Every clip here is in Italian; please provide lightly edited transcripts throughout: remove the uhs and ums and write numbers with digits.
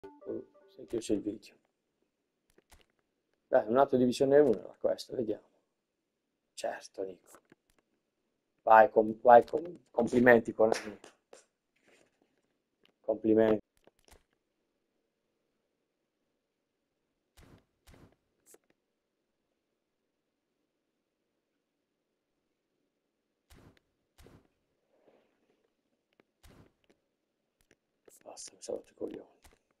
Si è chiuso il video. Beh, un'altra divisione 1 era questo, vediamo. Certo, Nico. Vai, complimenti con complimenti. Basta, mi sono rotto i coglioni.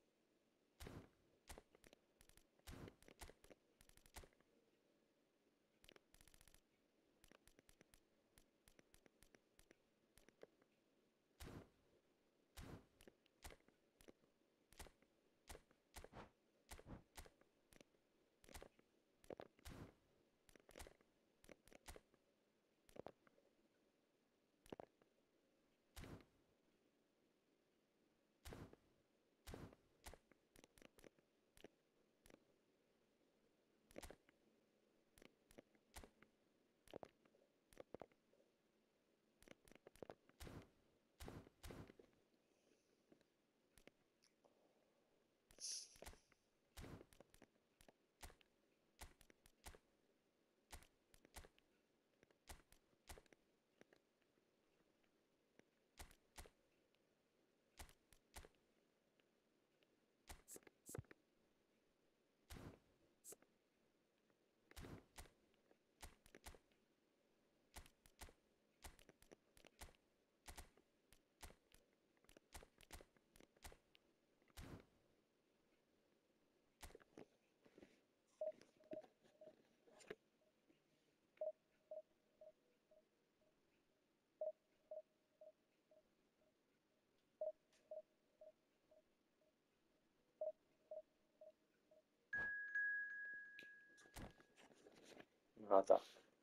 Nata.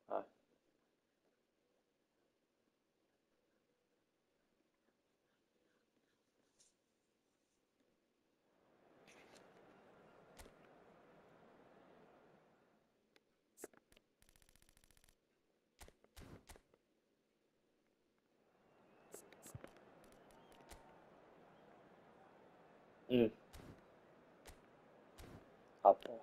A posto.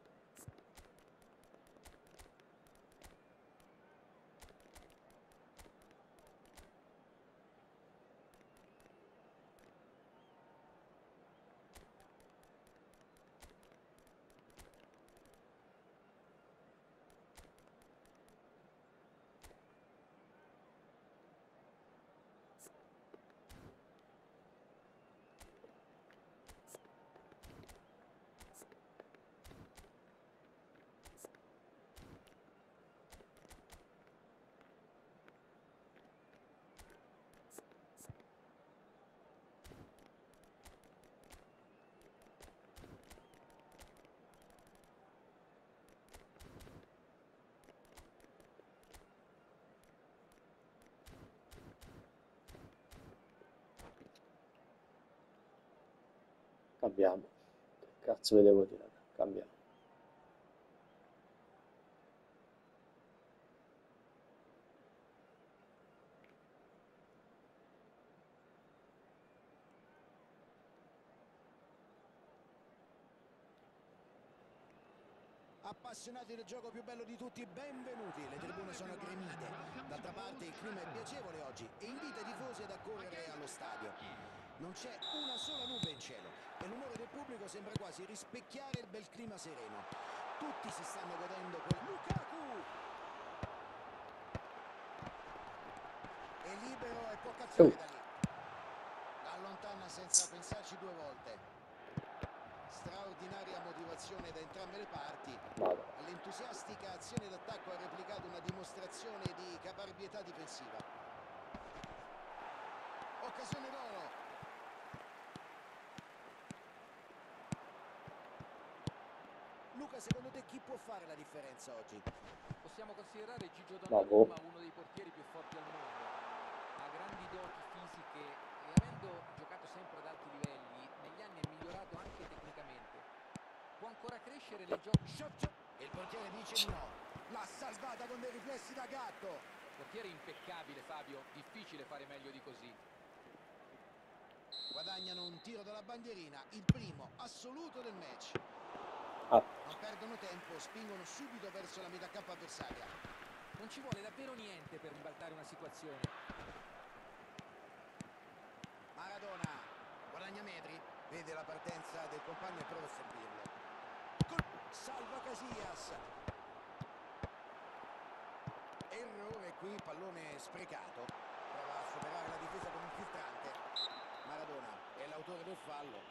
Cambiamo. Che cazzo vi devo dire? Cambiamo. Appassionati del gioco più bello di tutti, benvenuti. Le tribune sono gremite. D'altra parte il clima è piacevole oggi e invita i tifosi ad accorrere allo stadio. Non c'è una sola nube in cielo e l'umore del pubblico sembra quasi rispecchiare il bel clima sereno. Tutti si stanno godendo quel Lukaku! È libero e può calciare da lì. Allontana senza pensarci due volte. Straordinaria motivazione da entrambe le parti. L'entusiastica azione d'attacco ha replicato una dimostrazione di caparbietà difensiva. Occasione d'oro. Luca, secondo te chi può fare la differenza oggi? Possiamo considerare Gigio Donnarumma uno dei portieri più forti al mondo. Ha grandi doti fisiche e avendo giocato sempre ad alti livelli, negli anni è migliorato anche tecnicamente. Può ancora crescere nel gioco. Il portiere dice di no. L'ha salvata con dei riflessi da gatto. Portiere impeccabile, Fabio. Difficile fare meglio di così. guadagnano un tiro dalla bandierina, il primo assoluto del match. Ah, Non perdono tempo, spingono subito verso la metà campo avversaria. Non ci vuole davvero niente per ribaltare una situazione. Maradona guadagna metri, vede la partenza del compagno e prova a servirlo. Salva Casillas. Errore qui, pallone sprecato. Prova a superare la difesa con un filtrante. Maradona è l'autore del fallo.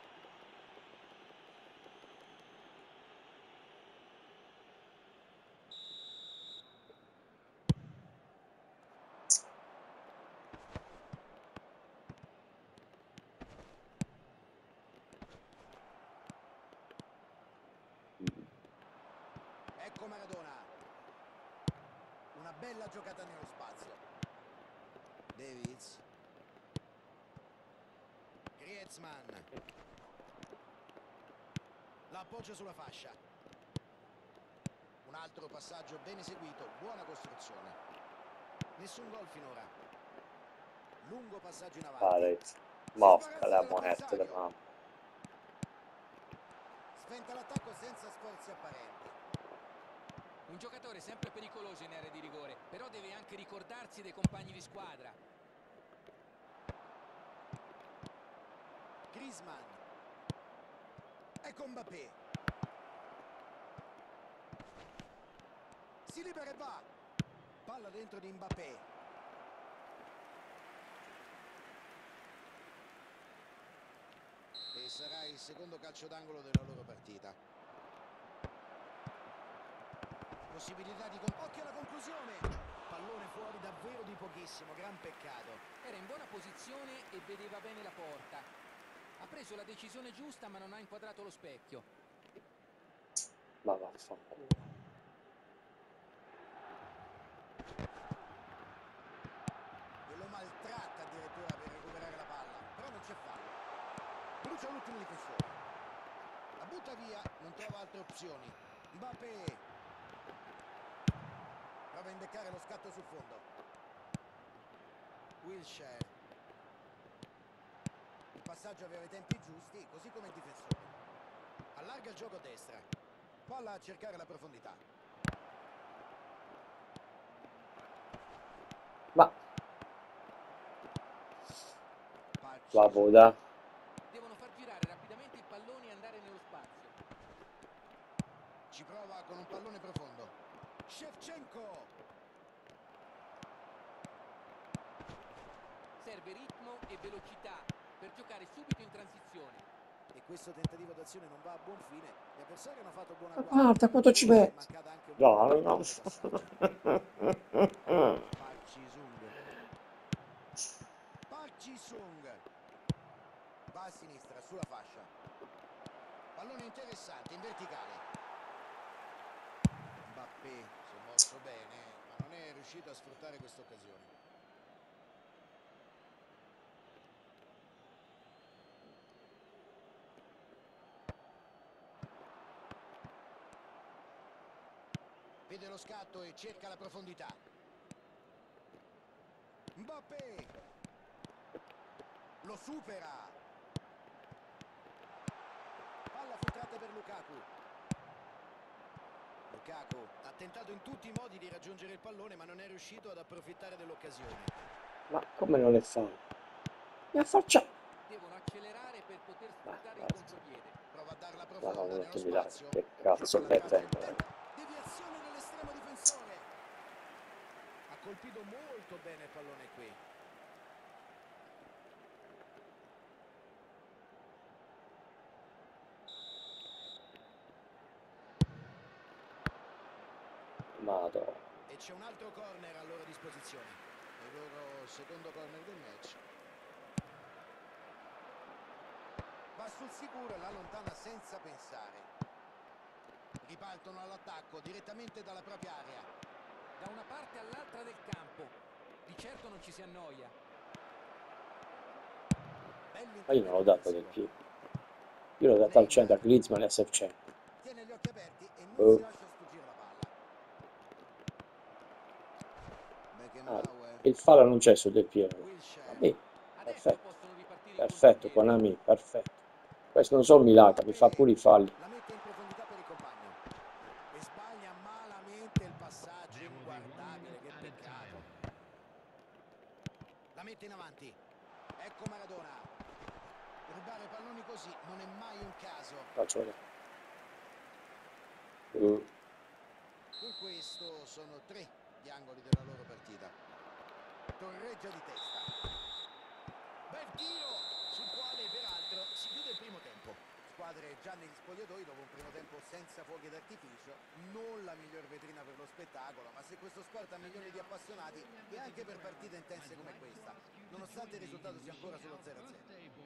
Ecco Maradona. Una bella giocata nello spazio. Davids. Griezmann. La appoggia sulla fascia. Un altro passaggio ben eseguito, buona costruzione. Nessun gol finora. Lungo passaggio in avanti. pare. Mosca la moneta da mano. Sventa l'attacco senza sforzi apparenti. Un giocatore sempre pericoloso in area di rigore, però deve anche ricordarsi dei compagni di squadra. Griezmann. Ecco Mbappé. Si libera e va. Palla dentro di Mbappé. E sarà il secondo calcio d'angolo della loro partita. Possibilità di... Occhio alla conclusione. Pallone fuori davvero di pochissimo, gran peccato. Era in buona posizione e vedeva bene la porta. Ha preso la decisione giusta ma non ha inquadrato lo specchio. Ma vaffanculo. E lo maltratta addirittura per recuperare la palla. Però non c'è fallo. Brucia l'ultimo difensore. La butta via, non trova altre opzioni. Mbappé. Prova a imbeccare lo scatto sul fondo. Wilshere. Il passaggio aveva i tempi giusti, così come il difensore. Allarga il gioco a destra. Palla a cercare la profondità. Ma la boda. Devono far girare rapidamente il pallone e andare nello spazio. Ci prova con un pallone profondo. Shevchenko. Serve ritmo e velocità per giocare subito in transizione. E questo tentativo d'azione non va a buon fine. Gli avversari hanno fatto buona Ma guardia. guarda quanto ci Forse è metti. mancata anche un No, po' di no. passaggio. Park Ji-sung. Park Ji-sung. Va a sinistra, sulla fascia. Pallone interessante, in verticale. Mbappé si è mosso bene, ma non è riuscito a sfruttare questa occasione. Vede lo scatto e cerca la profondità. Mbappé lo supera. Palla filtrata per Lukaku. Lukaku ha tentato in tutti i modi di raggiungere il pallone, ma non è riuscito ad approfittare dell'occasione. Ma come non le fa? Mi affaccia. Devono accelerare per poter sfruttare il Basta. contropiede. Prova a darla Ma profonda non nello ti mi dai. spazio. Che cazzo La che tratta vengo. interna. Deviazione dell'estremo difensore. Ha colpito molto bene il pallone qui. Madonna. E c'è un altro corner a loro disposizione. Il loro secondo corner del match. Va sul sicuro e la allontana senza pensare. Ripartono all'attacco direttamente dalla propria area. Da una parte all'altra del campo. Di certo non ci si annoia. Ma io non l'ho dato del più. Io l'ho dato al centro a Griezmann e a Shevchenko. Tiene gli occhi aperti e non si lascia sfuggire la palla. Ah, Beckenbauer. il fallo non c'è su Del Piero. Wilshere. Vabbè, Adesso perfetto. possono ripartire Perfetto, Konami, perfetto. Questo non so Milaka, mi fa pure i falli. La mette in profondità per il compagno e sbaglia malamente il passaggio, inguardabile, che peccato. La mette in avanti, ecco Maradona. Rubare palloni così non è mai un caso. Faccio vedere. Con questo sono 3 gli angoli della loro partita. Torreggia di testa. Bel tiro, sul quale peraltro si chiude il primo tempo. Squadre già negli spogliatoi dopo un primo tempo senza fuochi d'artificio. Non la miglior vetrina per lo spettacolo, ma se questo sport ha milioni di appassionati, e anche per partite intense come questa, nonostante il risultato sia ancora solo 0-0.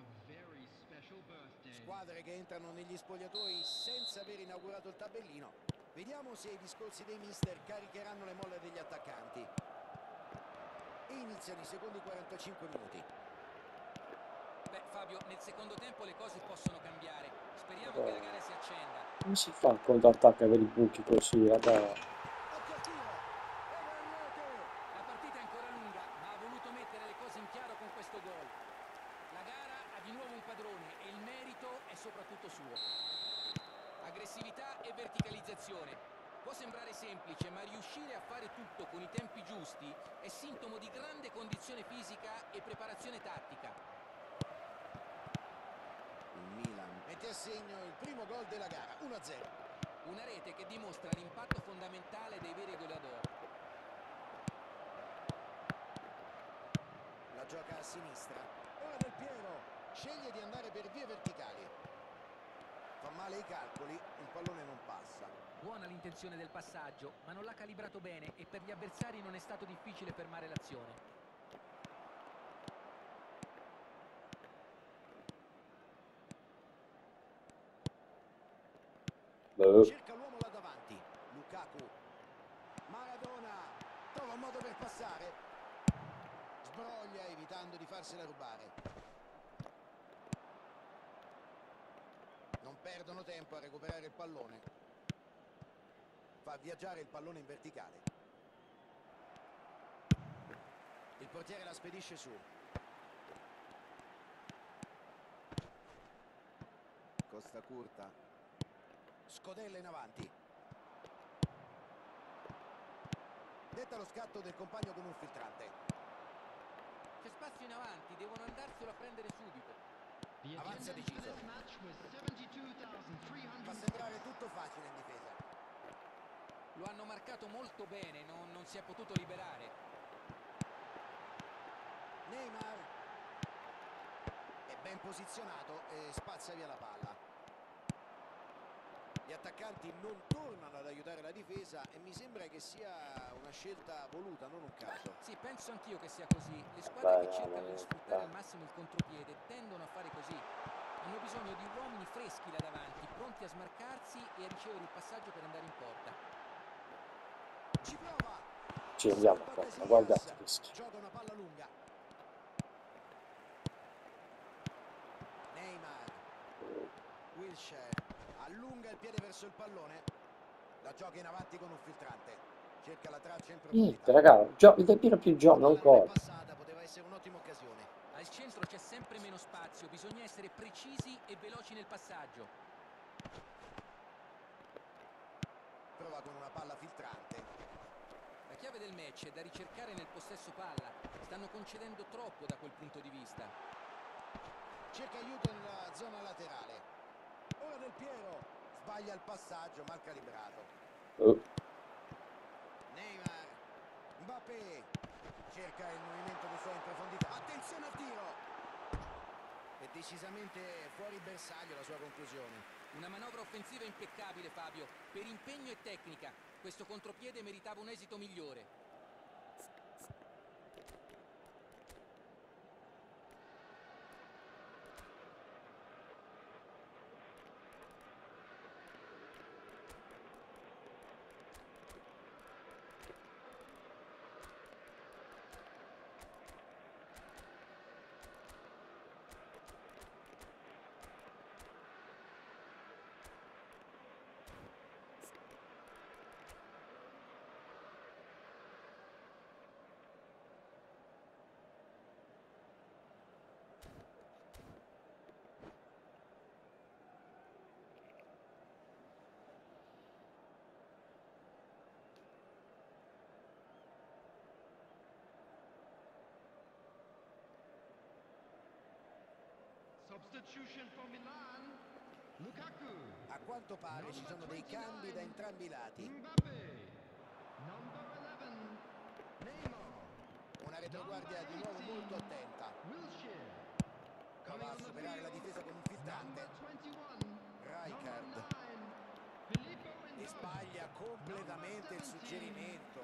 Squadre che entrano negli spogliatoi senza aver inaugurato il tabellino. Vediamo se i discorsi dei mister caricheranno le molle degli attaccanti. E iniziano i secondi 45 minuti. Beh, Fabio, nel secondo tempo le cose possono cambiare. Speriamo che la gara si accenda. Come si fa il controattacco a avere i buchi così, raga? Occhio al tiro. E va in rete. La partita è ancora lunga, ma ha voluto mettere le cose in chiaro con questo gol. La gara ha di nuovo un padrone e il merito è soprattutto suo. Aggressività e verticalizzazione. Può sembrare semplice, ma riuscire a fare tutto con i tempi giusti è sintomo di grande condizione fisica e preparazione tattica. Il Milan mette a segno il primo gol della gara, 1-0. Una rete che dimostra l'impatto fondamentale dei veri goleador. La gioca a sinistra. Ora Del Piero sceglie di andare per vie verticali. Fa male i calcoli, il pallone non passa. Buona l'intenzione del passaggio, ma non l'ha calibrato bene e per gli avversari non è stato difficile fermare l'azione. Cerca l'uomo là davanti. Lukaku. Maradona trova un modo per passare. Sbroglia evitando di farsela rubare. Non perdono tempo a recuperare il pallone. Fa viaggiare il pallone in verticale. Il portiere la spedisce su. Costa curta. Scodella in avanti. Detta lo scatto del compagno con un filtrante. C'è spazio in avanti, devono andarselo a prendere subito. Avanza deciso. Fa sembrare tutto facile in difesa. Lo hanno marcato molto bene, non si è potuto liberare. Neymar è ben posizionato e spazza via la palla. Gli attaccanti non tornano ad aiutare la difesa e mi sembra che sia una scelta voluta, non un caso. Sì, penso anch'io che sia così. Le squadre che cercano di sfruttare al massimo il contropiede tendono a fare così. Hanno bisogno di uomini freschi là davanti, pronti a smarcarsi e a ricevere il passaggio per andare in porta. Ci prova. Ci andiamo qua, ma guardate che schifo. Gioca una palla lunga. Neymar. Wilshere allunga il piede verso il pallone. La gioca in avanti con un filtrante. Cerca la traccia in Niente, profondità. raga, il Del Piero più giovane, non La palla corre. passata poteva essere un'ottima occasione. Al centro c'è sempre meno spazio, bisogna essere precisi e veloci nel passaggio. Prova con una palla filtrante. La chiave del match è da ricercare nel possesso palla. Stanno concedendo troppo da quel punto di vista. Cerca aiuto nella zona laterale. Ora Del Piero sbaglia il passaggio, mal calibrato. Neymar. Mbappé cerca il movimento dei suoi in profondità. Attenzione al tiro. È decisamente fuori bersaglio la sua conclusione. Una manovra offensiva impeccabile, Fabio. Per impegno e tecnica, questo contropiede meritava un esito migliore. A quanto pare ci sono dei cambi da entrambi i lati. Una retroguardia di nuovo molto attenta. Prova a superare la difesa con un filtrante. Rijkaard. E sbaglia completamente il suggerimento.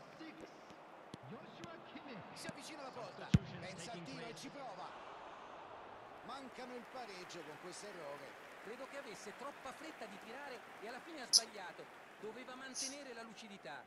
Si avvicina alla porta. Pensa al tiro e ci prova. Mancano il pareggio con questo errore. Credo che avesse troppa fretta di tirare e alla fine ha sbagliato. Doveva mantenere la lucidità.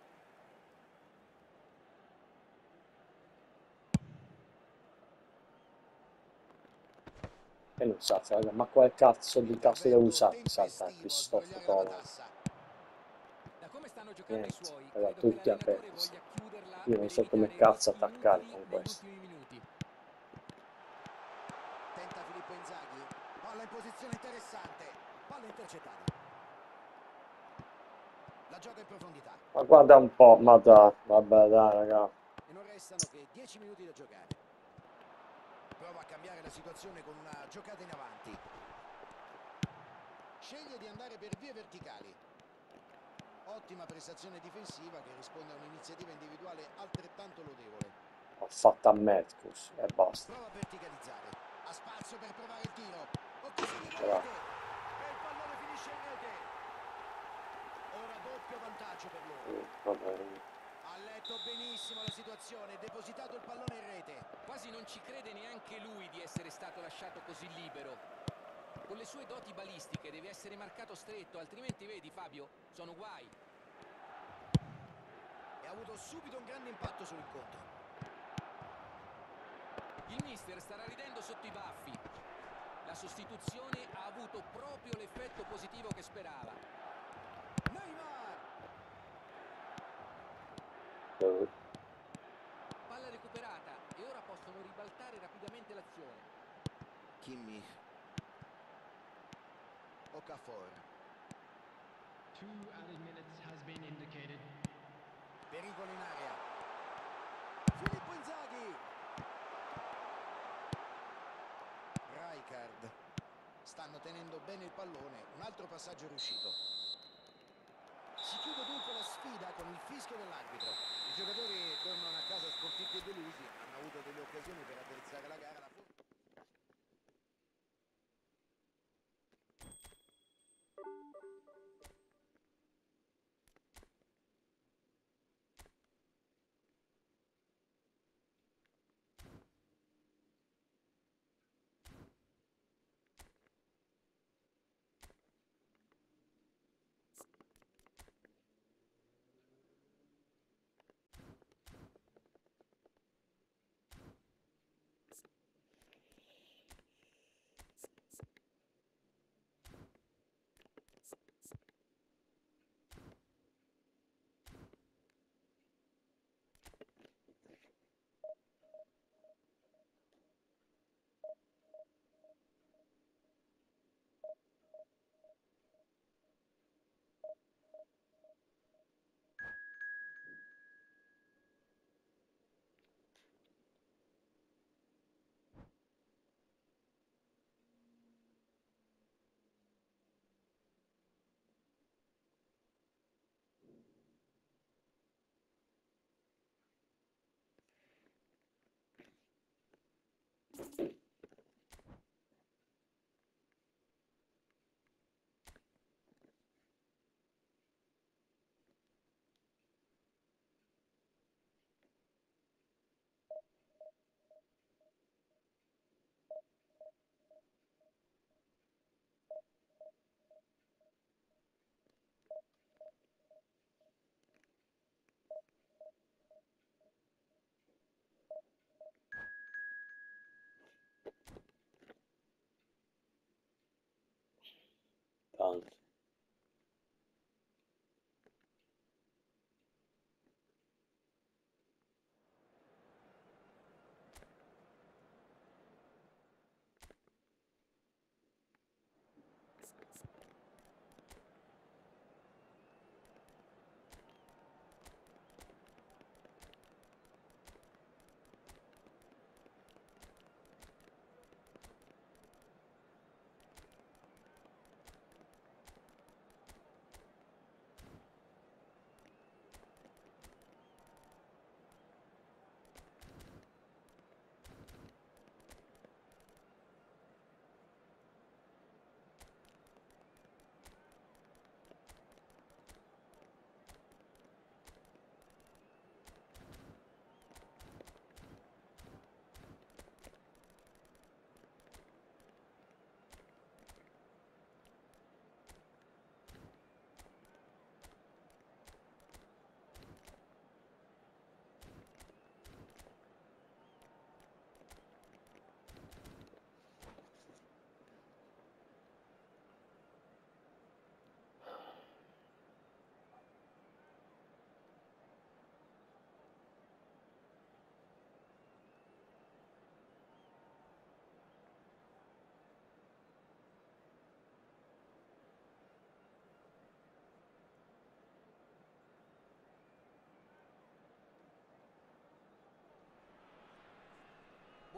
E non salta, raga, ma quale cazzo di tasto devo usare? Salta Cristoforo Coman. Da come stanno giocando i Niente, suoi, raga, credo che tutti a l'allenatore pezzi. voglia chiuderla Io non per so come evitare cazzo rischi attaccare inutili con negli questo. ultimi minuti. Tenta Filippo Inzaghi. Palla in posizione interessante. Palla intercettata. La gioca in profondità. Ma guarda un po', ma dai, vabbè dai raga. E non restano che 10 minuti da giocare. Prova a cambiare la situazione con una giocata in avanti. Sceglie di andare per vie verticali. Ottima prestazione difensiva che risponde a un'iniziativa individuale altrettanto lodevole. Ho fatto a Mercus e basta. Prova a verticalizzare. Ha spazio per provare il tiro. Occasione da Bravo. rete. E il pallone finisce in rete. Ora doppio vantaggio per loro. Vabbè. Ha letto benissimo la situazione, depositato il pallone in rete. Quasi non ci crede neanche lui di essere stato lasciato così libero. Con le sue doti balistiche deve essere marcato stretto, altrimenti vedi Fabio, sono guai. E ha avuto subito un grande impatto sull'incontro. Il mister starà ridendo sotto i baffi. La sostituzione ha avuto proprio l'effetto positivo che sperava. Neymar! Palla recuperata e ora possono ribaltare rapidamente l'azione. Kimmich. Okafor. Pericolo in area. Filippo Inzaghi. Rijkaard. Stanno tenendo bene il pallone. Un altro passaggio riuscito. Si chiude dunque la sfida con il fischio dell'arbitro. I giocatori tornano a casa sconfitti e delusi. Hanno avuto delle occasioni per attrezzare la gara.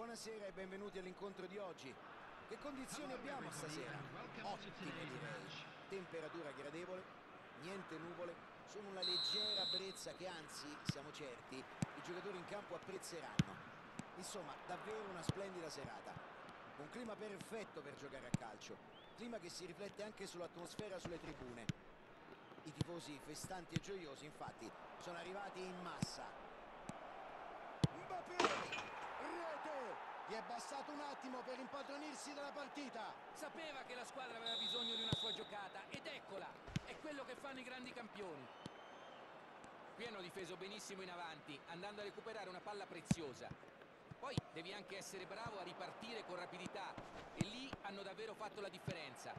Buonasera e benvenuti all'incontro di oggi. Che condizioni abbiamo stasera? Ottime direi. Temperatura gradevole, niente nuvole, solo una leggera brezza che anzi, siamo certi, i giocatori in campo apprezzeranno. Insomma, davvero una splendida serata. Un clima perfetto per giocare a calcio. Clima che si riflette anche sull'atmosfera sulle tribune. I tifosi festanti e gioiosi, infatti, sono arrivati in massa. Mbappé! Rete! Gli è bastato un attimo per impadronirsi della partita. Sapeva che la squadra aveva bisogno di una sua giocata ed eccola, è quello che fanno i grandi campioni. Qui hanno difeso benissimo in avanti, andando a recuperare una palla preziosa. Poi devi anche essere bravo a ripartire con rapidità e lì hanno davvero fatto la differenza.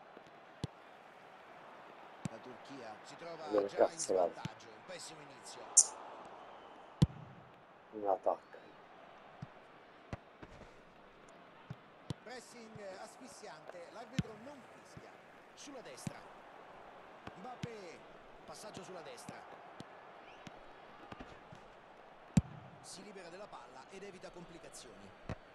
La Turchia si trova Dove già in cazzo va? svantaggio, un pessimo inizio. Un attacco. Pressing asfissiante, l'arbitro non fischia. Sulla destra. Mbappé, passaggio sulla destra. Si libera della palla ed evita complicazioni.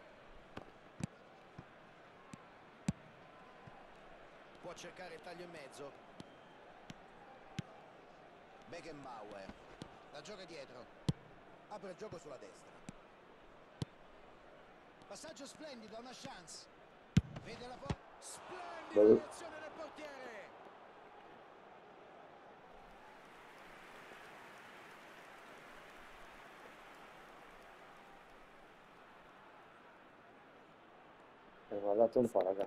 Può cercare il taglio in mezzo. Beckenbauer. La gioca dietro. Apre il gioco sulla destra. Passaggio splendido, una chance. Vede la splendida reazione del portiere. Guardate un po', raga.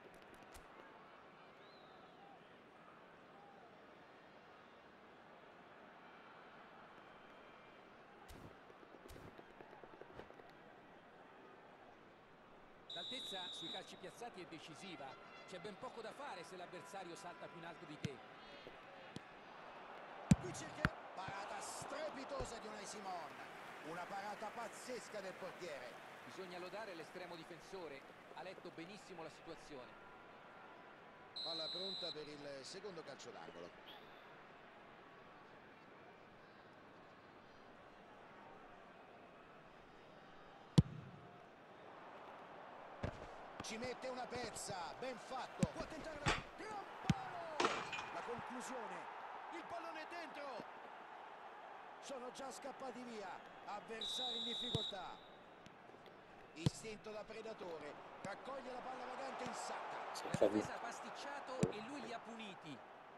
L'altezza sui calci piazzati è decisiva. C'è ben poco da fare se l'avversario salta più in alto di te. Qui cerca parata strepitosa di Unai Simon. Una parata pazzesca del portiere. Bisogna lodare l'estremo difensore, ha letto benissimo la situazione. Palla pronta per il secondo calcio d'angolo. Ci mette una pezza, ben fatto. Può tentare la... Gran palo! La conclusione. Il pallone è dentro. Sono già scappati via. Avversari in difficoltà. Istinto da predatore. Raccoglie la palla vagante in sacca. La difesa ha pasticciato e lui li ha puniti.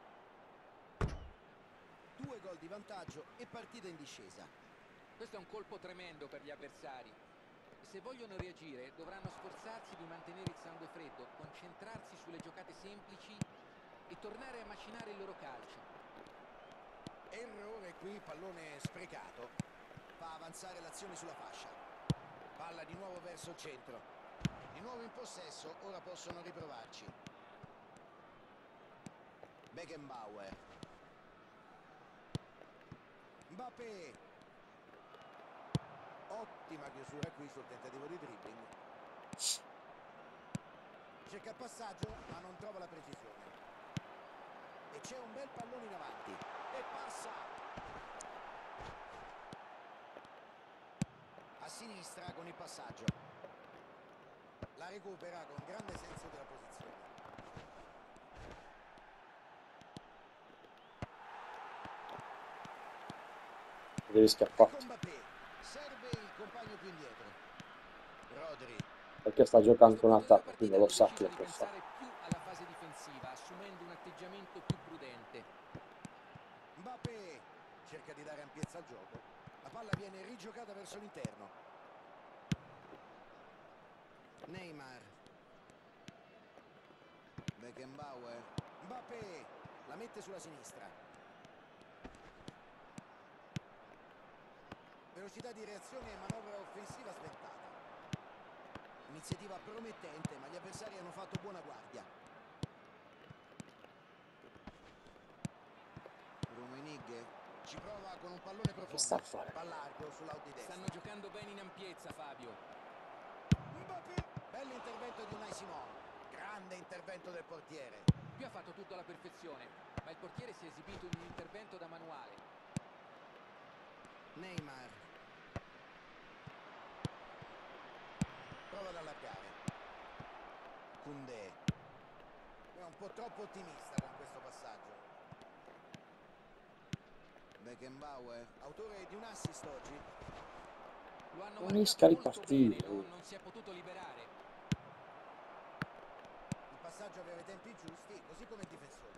2 gol di vantaggio e partita in discesa. Questo è un colpo tremendo per gli avversari. Se vogliono reagire dovranno sforzarsi di mantenere il sangue freddo, concentrarsi sulle giocate semplici e tornare a macinare il loro calcio. Errore qui, pallone sprecato. Fa avanzare l'azione sulla fascia. Palla di nuovo verso il centro. Di nuovo in possesso, ora possono riprovarci. Beckenbauer. Mbappé. Ottima chiusura qui sul tentativo di dribbling. Cerca il passaggio ma non trova la precisione. E c'è un bel pallone in avanti. E passa. A sinistra con il passaggio. La recupera con grande senso della posizione. Devi scappare. Con Mbappé. Serve il compagno più indietro. Rodri. Perché sta giocando con un Questo attacco, punto quindi della lo sa partita che hanno lo può deciso di fare. pensare più alla fase difensiva, assumendo un atteggiamento più prudente. Mbappé cerca di dare ampiezza al gioco. La palla viene rigiocata verso l'interno. Neymar. Beckenbauer. Mbappé la mette sulla sinistra. Velocità di reazione e manovra offensiva sventata. Iniziativa promettente, ma gli avversari hanno fatto buona guardia. Rummenigge ci prova con un pallone Che sta a profondo. fare? Pallardo sull'out di destra. Stanno giocando bene in ampiezza, Fabio. Mbappé. Bell'intervento di Unai Simon. Grande intervento del portiere. Qui ha fatto tutto alla perfezione, ma il portiere si è esibito in un intervento da manuale. Neymar. Prova ad allargare. Koundé è un po' troppo ottimista con questo passaggio. Beckenbauer, autore di un assist oggi. Lo hanno Unisca marcato molto bene, ripartire. non si è potuto liberare. Il passaggio aveva i tempi giusti, così come il difensore.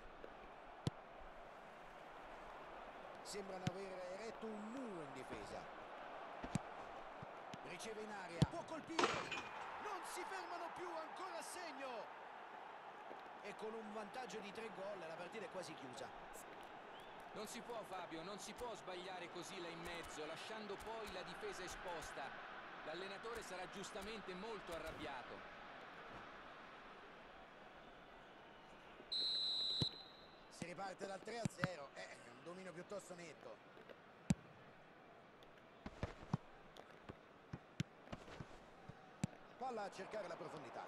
Sembrano aver eretto un muro in difesa. Riceve in aria, può colpire. Non si fermano più, ancora a segno. E con un vantaggio di 3 gol la partita è quasi chiusa. Non si può, Fabio, non si può sbagliare così là in mezzo, lasciando poi la difesa esposta. L'allenatore sarà giustamente molto arrabbiato. Si riparte dal 3-0, è un dominio piuttosto netto. Palla a cercare la profondità.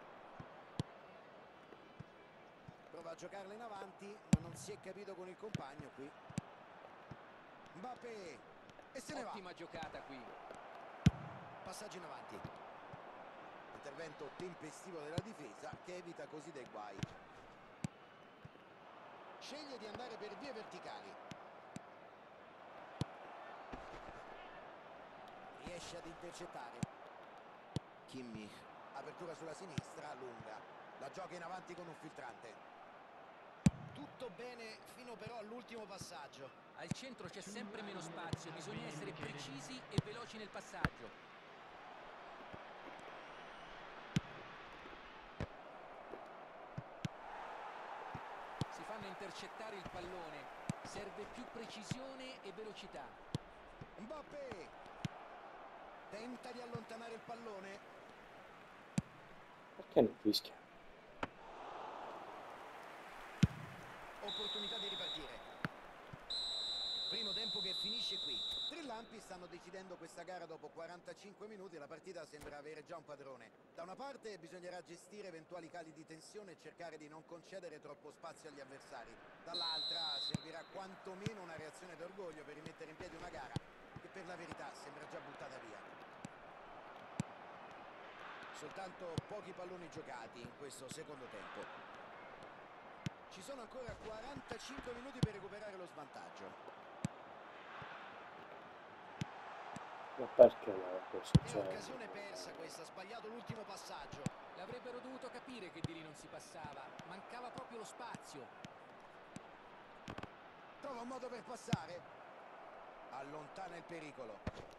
Prova a giocarla in avanti, ma non si è capito con il compagno qui. Mbappé e se ne va. Ottima giocata qui. Passaggio in avanti. Intervento tempestivo della difesa che evita così dei guai. Sceglie di andare per vie verticali. Riesce ad intercettare. Kimmich. Apertura sulla sinistra, lunga. La gioca in avanti con un filtrante. Tutto bene fino però all'ultimo passaggio. Al centro c'è sempre meno spazio, bisogna essere precisi e veloci nel passaggio. Si fanno intercettare il pallone, serve più precisione e velocità. Mbappé tenta di allontanare il pallone. Perché non fischia? Opportunità di ripartire. Primo tempo che finisce qui. Tre lampi stanno decidendo questa gara dopo 45 minuti. La partita sembra avere già un padrone. Da una parte bisognerà gestire eventuali cali di tensione e cercare di non concedere troppo spazio agli avversari. Dall'altra servirà quantomeno una reazione d'orgoglio per rimettere in piedi una gara che per la verità sembra già buttata via. Soltanto pochi palloni giocati in questo secondo tempo. Ci sono ancora 45 minuti per recuperare lo svantaggio. Ma perché questo? È occasione persa questa, ha sbagliato l'ultimo passaggio. L'avrebbero dovuto capire che di lì non si passava, mancava proprio lo spazio. Trova un modo per passare. Allontana il pericolo.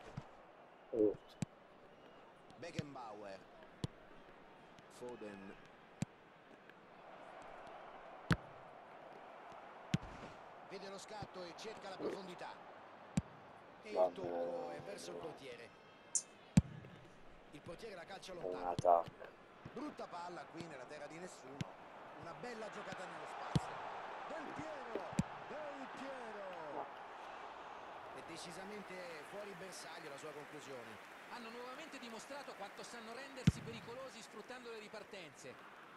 Beckenbauer. Foden. Vede lo scatto e cerca la profondità. E il tocco è verso il portiere. Il portiere la calcia lontano. Brutta palla qui nella terra di nessuno. Una bella giocata nello spazio. Del Piero! Del Piero! È decisamente fuori bersaglio la sua conclusione. Hanno nuovamente dimostrato quanto sanno rendersi pericolosi sfruttando le ripartenze.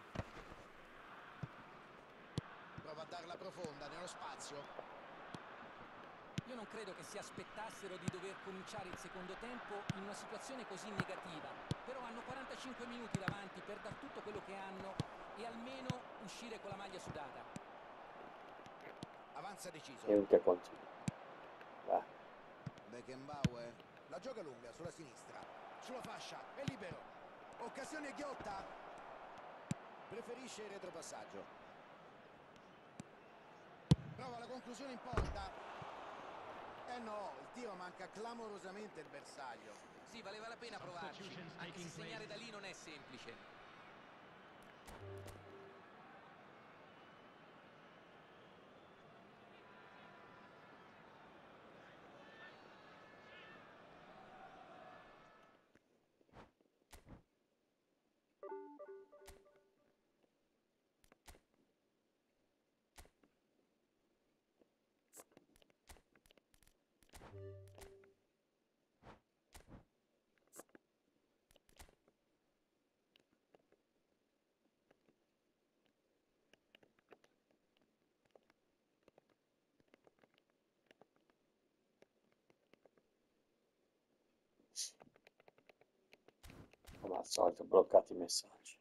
Prova a darla profonda nello spazio. Io non credo che si aspettassero di dover cominciare il secondo tempo in una situazione così negativa, però hanno 45 minuti davanti per dar tutto quello che hanno e almeno uscire con la maglia sudata. Avanza deciso. E anche continua. Beckenbauer. La gioca lunga sulla sinistra. Sulla fascia. È libero. Occasione ghiotta. Preferisce il retropassaggio. Prova la conclusione in porta. Eh no, il tiro manca clamorosamente il bersaglio. Sì, valeva la pena provarci, anche se segnare da lì non è semplice. Al solito bloccati i messaggi.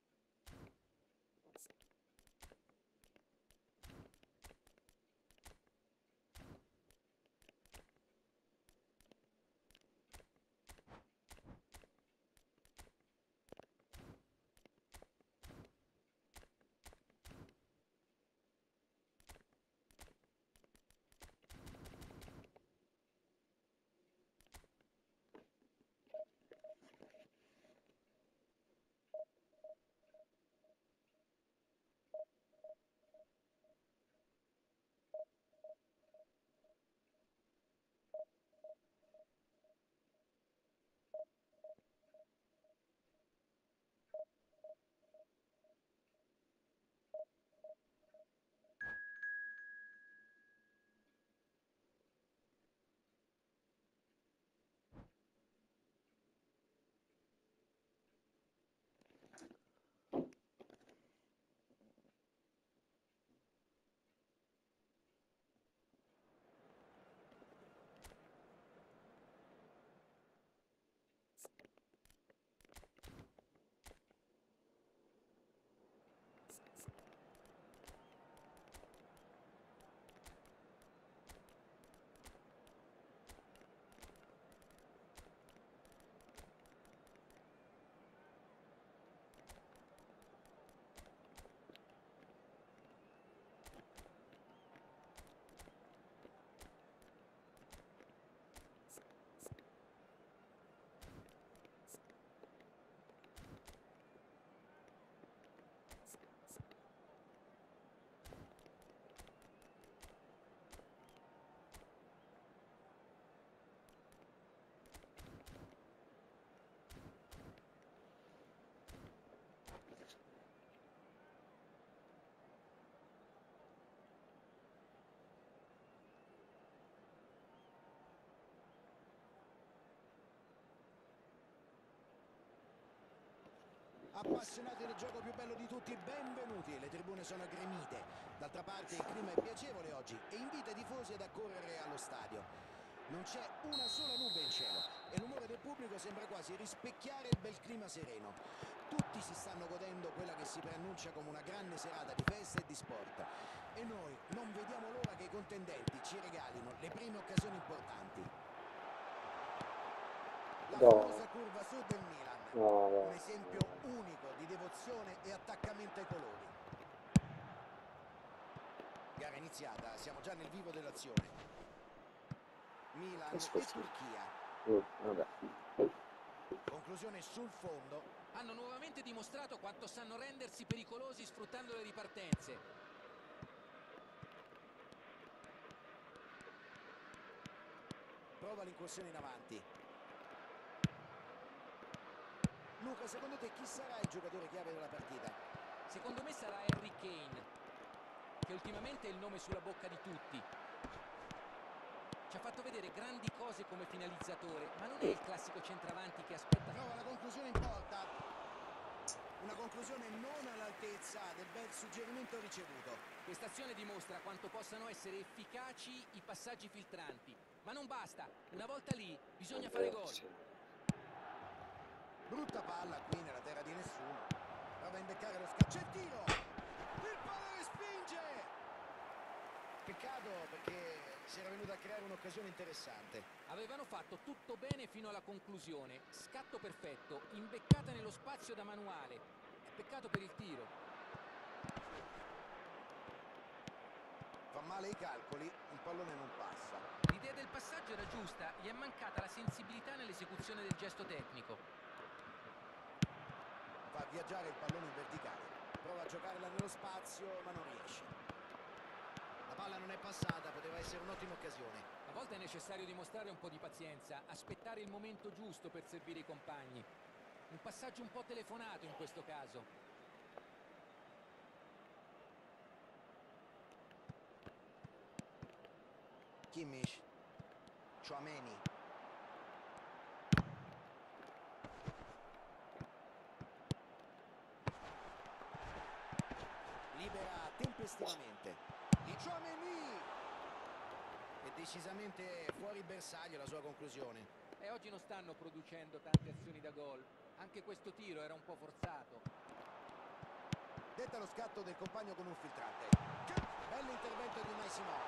Appassionati del gioco più bello di tutti, benvenuti. Le tribune sono gremite. D'altra parte il clima è piacevole oggi e invita i tifosi ad accorrere allo stadio. Non c'è una sola nube in cielo e l'umore del pubblico sembra quasi rispecchiare il bel clima sereno. Tutti si stanno godendo quella che si preannuncia come una grande serata di festa e di sport. E noi non vediamo l'ora che i contendenti ci regalino le prime occasioni importanti. La famosa curva sud del Milan. Un esempio unico di devozione e attaccamento ai colori. Gara iniziata, siamo già nel vivo dell'azione. Milan e Turchia. Vabbè. Conclusione sul fondo. Hanno nuovamente dimostrato quanto sanno rendersi pericolosi sfruttando le ripartenze. Prova l'incursione in avanti. Luca, secondo te chi sarà il giocatore chiave della partita? Secondo me sarà Harry Kane, che ultimamente è il nome sulla bocca di tutti. Ci ha fatto vedere grandi cose come finalizzatore, ma non è il classico centravanti che aspetta. Trova la conclusione in porta. Una conclusione non all'altezza del bel suggerimento ricevuto. Questa azione dimostra quanto possano essere efficaci i passaggi filtranti. Ma non basta, una volta lì bisogna fare gol. Brutta palla qui nella terra di nessuno. Prova a imbeccare lo scaccio e tiro. Il palo respinge. Peccato perché si era venuta a creare un'occasione interessante. Avevano fatto tutto bene fino alla conclusione. Scatto perfetto, imbeccata nello spazio da manuale. Peccato per il tiro. Fa male i calcoli, il pallone non passa. L'idea del passaggio era giusta, gli è mancata la sensibilità nell'esecuzione del gesto tecnico. Fa viaggiare il pallone in verticale. Prova a giocarla nello spazio, ma non riesce. La palla non è passata, poteva essere un'ottima occasione. A volte è necessario dimostrare un po' di pazienza, aspettare il momento giusto per servire i compagni. Un passaggio un po' telefonato in questo caso. Kimmich. Tchouaméni. Libera tempestivamente. Di Tchouaméni. È decisamente fuori bersaglio la sua conclusione. E oggi non stanno producendo tante azioni da gol. Anche questo tiro era un po' forzato. Detta lo scatto del compagno con un filtrante. Bell'intervento di Unai Simon.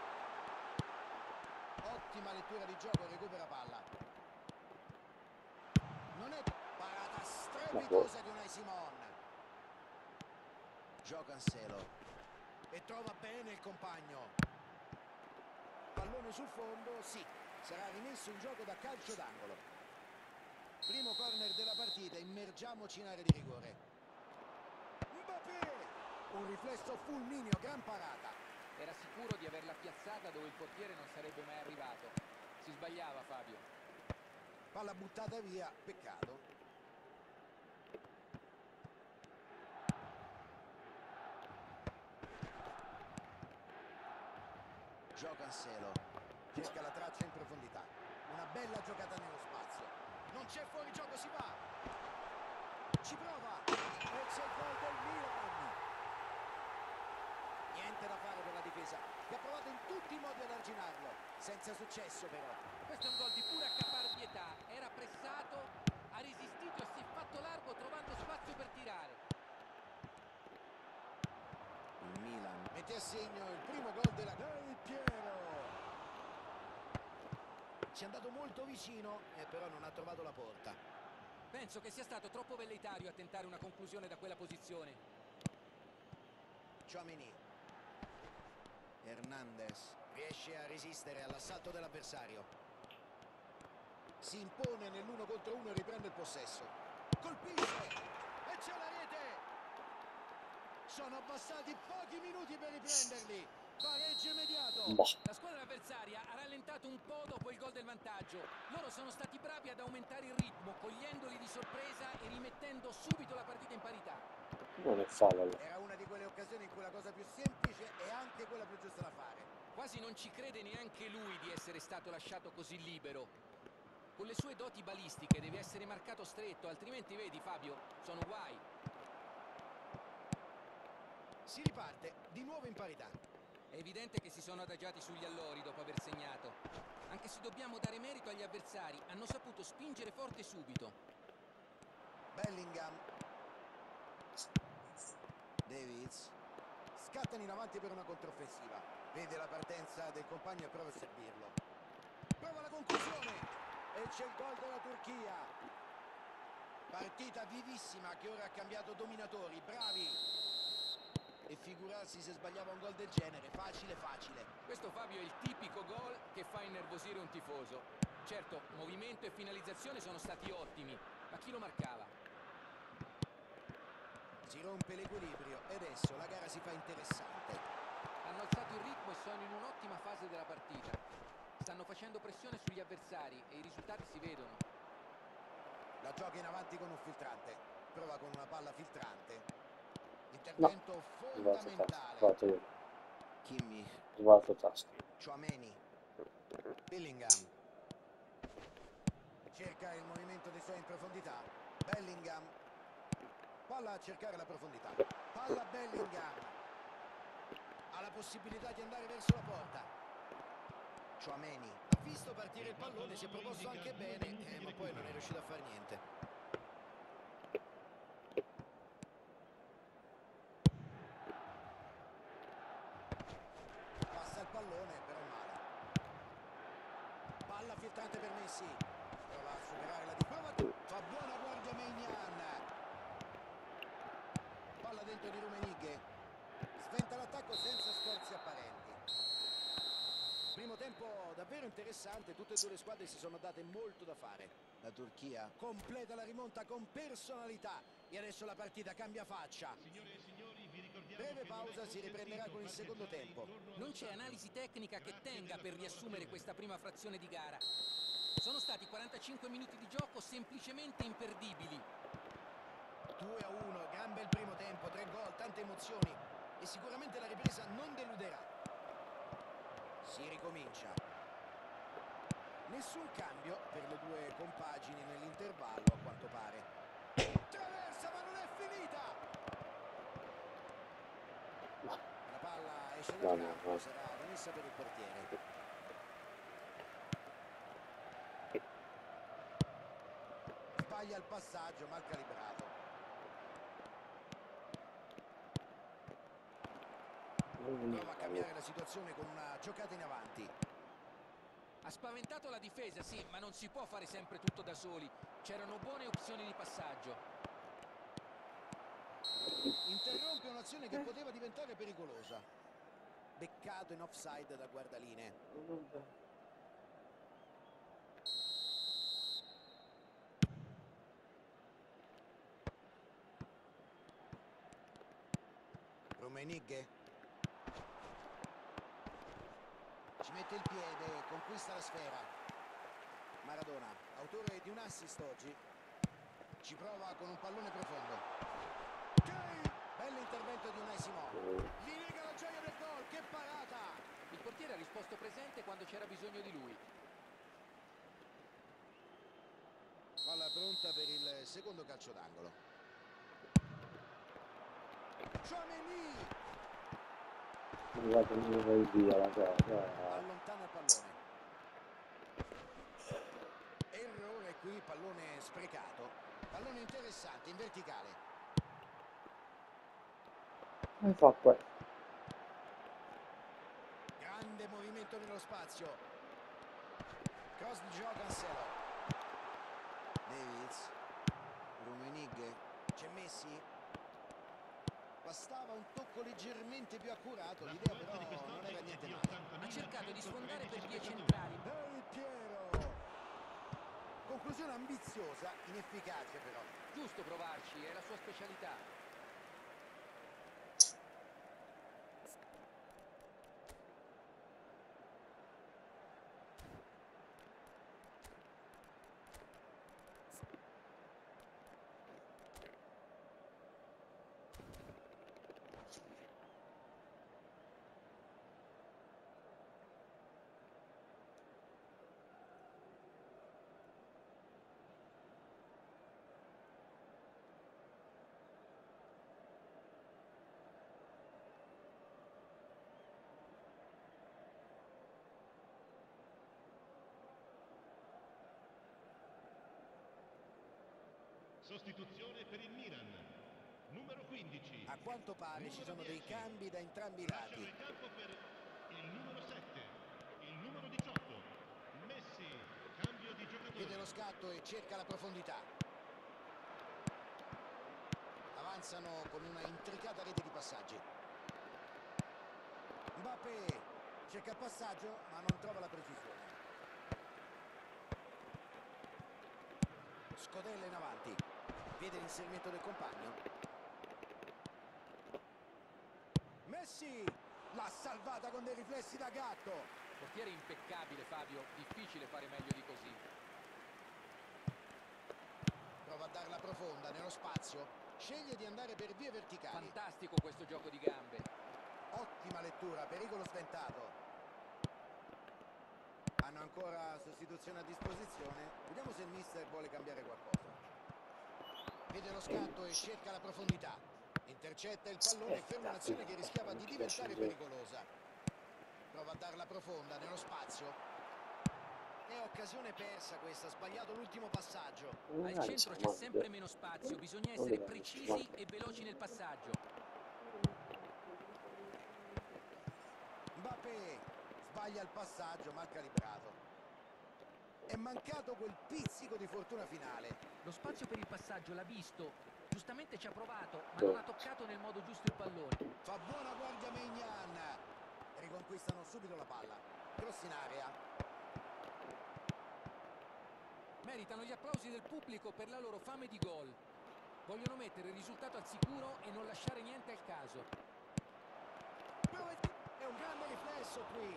Ottima lettura di gioco, recupera palla. Non è parata strepitosa di Unai Simon. Gio Cancelo. E trova bene il compagno. Pallone sul fondo, sì. Sarà rimesso in gioco da calcio d'angolo. Primo corner della partita, immergiamoci in area di rigore. Mbappé! Un riflesso fulmineo, gran parata. Era sicuro di averla piazzata dove il portiere non sarebbe mai arrivato. Si sbagliava Fabio. Palla buttata via, peccato. Gio Cancelo cerca la traccia in profondità. Una bella giocata nello spazio. Non c'è fuorigioco, si va. Ci prova. E c'è il gol del Milan. Niente da fare per la difesa, che ha provato in tutti i modi ad arginarlo. Senza successo però. Questo è un gol di pura caparbietà. Era pressato, ha resistito e si è fatto largo trovando spazio per tirare. Il Milan mette a segno il primo gol della Del Piero. Ci è andato molto vicino e però non ha trovato la porta. Penso che sia stato troppo velleitario a tentare una conclusione da quella posizione. Tchouaméni. Hernandez riesce a resistere all'assalto dell'avversario. Si impone nell'1 contro 1 e riprende il possesso. Colpisce e c'è la rete. Sono passati pochi minuti per riprenderli. Pareggio immediato. La squadra avversaria ha rallentato un po' dopo il gol del vantaggio. Loro sono stati bravi ad aumentare il ritmo, cogliendoli di sorpresa e rimettendo subito la partita in parità. Non è fallo. Era una di quelle occasioni in cui la cosa più semplice è anche quella più giusta da fare. Quasi non ci crede neanche lui di essere stato lasciato così libero. Con le sue doti balistiche deve essere marcato stretto, altrimenti vedi Fabio, sono guai. Si riparte di nuovo in parità. È evidente che si sono adagiati sugli allori dopo aver segnato. Anche se dobbiamo dare merito agli avversari, hanno saputo spingere forte subito. Bellingham. Davids. Scattano in avanti per una controffensiva. Vede la partenza del compagno e prova a servirlo. Prova la conclusione. E c'è il gol della Turchia. Partita vivissima che ora ha cambiato dominatori. Bravi. E figurarsi se sbagliava un gol del genere. Facile, facile. Questo Fabio è il tipico gol che fa innervosire un tifoso. Certo, movimento e finalizzazione sono stati ottimi, ma chi lo marcava? Si rompe l'equilibrio e adesso la gara si fa interessante. Hanno alzato il ritmo e sono in un'ottima fase della partita. Stanno facendo pressione sugli avversari e i risultati si vedono. La gioca in avanti con un filtrante. Prova con una palla filtrante. Intervento fondamentale. Kimmich. Sbagliato tasto. Tchouaméni. Bellingham. Cerca il movimento dei suoi in profondità. Bellingham. Palla a cercare la profondità. Palla Bellingham. Ha la possibilità di andare verso la porta. Tchouaméni. Ha visto partire il pallone, si è proposto anche bene, ma poi non è riuscito a fare niente. Passa il pallone, però male. Palla filtrante per Messi. Prova a superare la prova. Fa buona guardia Maignan. Palla dentro di Rummenigge. Sventa l'attacco senza sforzi apparenti. Primo tempo davvero interessante, tutte e due le squadre si sono date molto da fare. La Turchia completa la rimonta con personalità e adesso la partita cambia faccia. Breve pausa, si riprenderà con il secondo tempo. Non c'è analisi tecnica che tenga per riassumere questa prima frazione di gara. Sono stati 45 minuti di gioco semplicemente imperdibili. 2-1, gran bel primo tempo, 3 gol, tante emozioni e sicuramente la ripresa non deluderà. Si ricomincia. Nessun cambio per le due compagini nell'intervallo a quanto pare. Traversa ma non è finita. La palla esce dal campo, sarà rimessa per il portiere. Sbaglia Sbaglia il passaggio, mal calibrato. Prova a cambiare la situazione con una giocata in avanti. Ha spaventato la difesa, sì, ma non si può fare sempre tutto da soli. C'erano buone opzioni di passaggio. Interrompe un'azione che poteva diventare pericolosa. Beccato in offside da guardalinee. Rummenigge ci mette il piede, conquista la sfera. Maradona, autore di un assist oggi, ci prova con un pallone profondo. Bell'intervento di Unai Simon. Gli nega la gioia del gol, che parata! Il portiere ha risposto presente quando c'era bisogno di lui. Palla pronta per il secondo calcio d'angolo. Tchouaméni allontana il pallone. Errore qui, pallone sprecato. Pallone interessante, in verticale. Come fa poi? Grande movimento nello spazio. Cross di Joao Cancelo. Davids. Rummenigge. C'è Messi. Bastava un tocco leggermente più accurato, l'idea però non era niente male. Ha cercato di sfondare per vie centrali. Del Piero. Conclusione ambiziosa, inefficace però. Giusto provarci, è la sua specialità. Sostituzione per il Milan. Numero 15. A quanto pare ci sono dei cambi da entrambi i Lasciano lati. il campo per il numero 7. Il numero 18. Messi. Cambio di Vede giocatore. lo scatto e cerca la profondità. Avanzano con una intricata rete di passaggi. Mbappé cerca il passaggio ma non trova la precisione. Scodella in avanti. Vede l'inserimento del compagno. Messi l'ha salvata con dei riflessi da gatto. Portiere impeccabile, Fabio. Difficile fare meglio di così. Prova a darla profonda nello spazio. Sceglie di andare per vie verticali. Fantastico questo gioco di gambe. Ottima lettura, pericolo sventato. Hanno ancora sostituzione a disposizione. Vediamo se il mister vuole cambiare qualcosa. Vede lo scatto e cerca la profondità. Intercetta il pallone e ferma un'azione che rischiava di diventare pericolosa. Prova a darla profonda nello spazio. È occasione persa questa, ha sbagliato l'ultimo passaggio. Al centro c'è sempre meno spazio, bisogna essere precisi e veloci nel passaggio. Mbappé sbaglia il passaggio, mal calibrato. È mancato quel pizzico di fortuna finale. Lo spazio per il passaggio l'ha visto, giustamente ci ha provato, ma non ha toccato nel modo giusto il pallone. Fa buona guardia Maignan. Riconquistano subito la palla. Cross in area. Meritano gli applausi del pubblico per la loro fame di gol. Vogliono mettere il risultato al sicuro e non lasciare niente al caso. È un grande riflesso qui.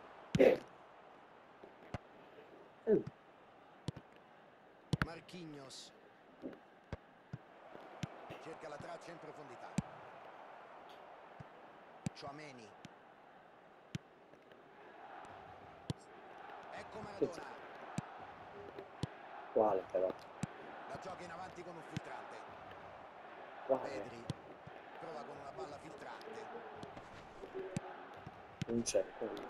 Marquinhos cerca la traccia in profondità. Tchouaméni. Ecco Maradona. Quale però? La gioca in avanti con un filtrante. Quale? Pedri prova con una palla filtrante. Non c'è quello.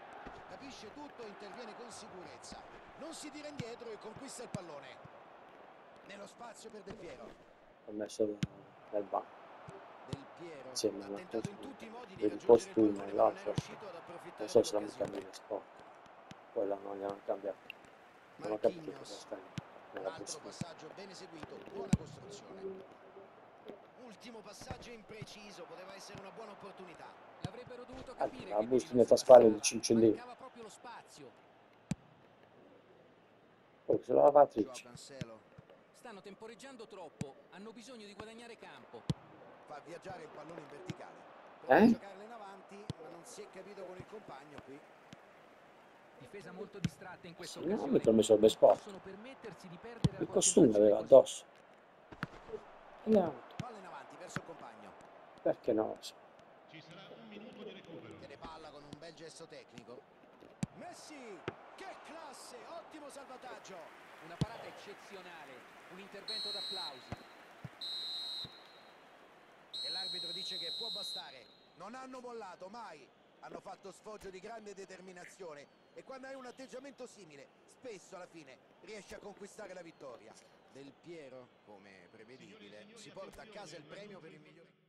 Capisce tutto e interviene con sicurezza. Non si tira indietro e conquista il pallone. Nello spazio per Del Piero. Ho messo nel banco. Del Piero Insieme a ha una tentato cosa, in tutti i modi di vedi il raggiungere il costume pallone, e ma non è l'altro, riuscito ad non approfittare so se l'hanno dell'occasione. cambiato sport, quella non gli hanno cambiato, non ho capito cosa Marquinhos. sta nella Altro bustina. passaggio ben eseguito, buona costruzione. Ultimo passaggio impreciso, poteva essere una buona opportunità. L'avrebbero dovuto capire La che lui bustina non fa si spalla di bastava, cinciollini, mancava proprio lo spazio. poi sulla Joao lavatrice. Cancelo Stanno temporeggiando troppo, hanno bisogno di guadagnare campo. fa viaggiare il pallone in verticale. Prova a giocarla in avanti, ma non si è capito con il compagno qui. Difesa molto distratta in questa Sì, no, occasione. mi ho messo il Non best sport, possono permettersi di perdere la il costume concentrazione l'aveva così. addosso, e l'ha avuto. Palla in avanti verso il compagno. Perché no? Ci sarà un minuto di recupero. Tiene palla con un bel gesto tecnico. Messi! Che classe! Ottimo salvataggio! Una parata eccezionale, un intervento d'applausi. E l'arbitro dice che può bastare. Non hanno mollato mai. Hanno fatto sfoggio di grande determinazione e quando hai un atteggiamento simile, spesso alla fine riesci a conquistare la vittoria. Del Piero, come prevedibile, si porta a casa il premio per il migliore.